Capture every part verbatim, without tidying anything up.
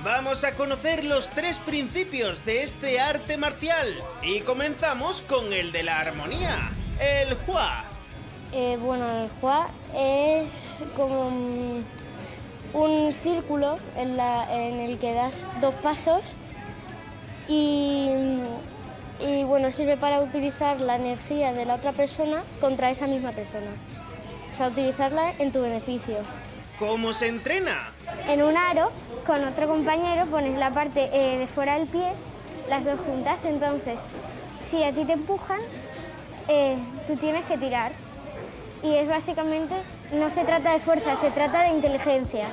Vamos a conocer los tres principios de este arte marcial y comenzamos con el de la armonía, el Hua. Eh, bueno, el Hua es como un, un círculo en, la, en el que das dos pasos y, y bueno, sirve para utilizar la energía de la otra persona contra esa misma persona. O sea, utilizarla en tu beneficio. ¿Cómo se entrena? En un aro, con otro compañero, pones la parte eh, de fuera del pie, las dos juntas. Entonces, si a ti te empujan, eh, tú tienes que tirar. Y es básicamente, no se trata de fuerza, se trata de inteligencia.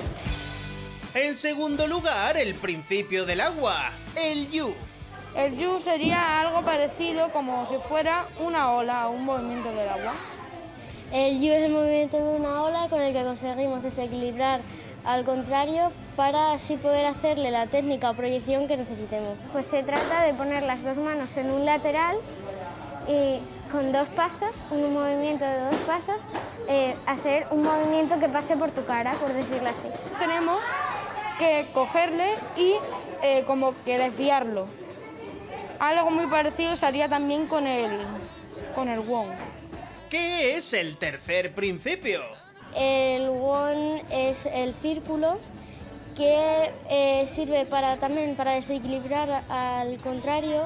En segundo lugar, el principio del agua, el Yu. El Yu sería algo parecido como si fuera una ola o un movimiento del agua. El Yu es el movimiento de una ola con el que conseguimos desequilibrar al contrario para así poder hacerle la técnica o proyección que necesitemos. Pues se trata de poner las dos manos en un lateral y con dos pasos, un movimiento de dos pasos, eh, hacer un movimiento que pase por tu cara, por decirlo así. Tenemos que cogerle y eh, como que desviarlo. Algo muy parecido se haría también con el, con el Won. ¿Qué es el tercer principio? El Won es el círculo que eh, sirve para, también para desequilibrar al contrario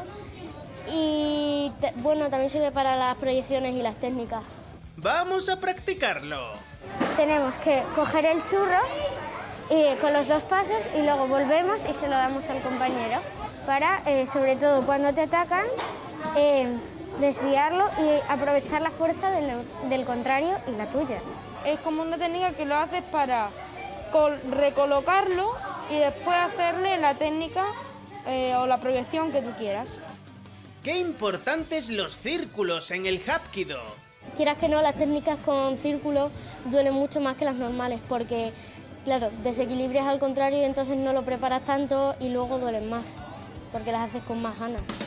y bueno, también sirve para las proyecciones y las técnicas. Vamos a practicarlo. Tenemos que coger el churro y, con los dos pasos y luego volvemos y se lo damos al compañero para, eh, sobre todo cuando te atacan, eh, desviarlo y aprovechar la fuerza del, del contrario y la tuya. Es como una técnica que lo haces para recolocarlo y después hacerle la técnica eh, o la proyección que tú quieras. Qué importantes los círculos en el Hapkido. Quieras que no, las técnicas con círculos duelen mucho más que las normales porque, claro, desequilibras al contrario y entonces no lo preparas tanto y luego duelen más porque las haces con más ganas.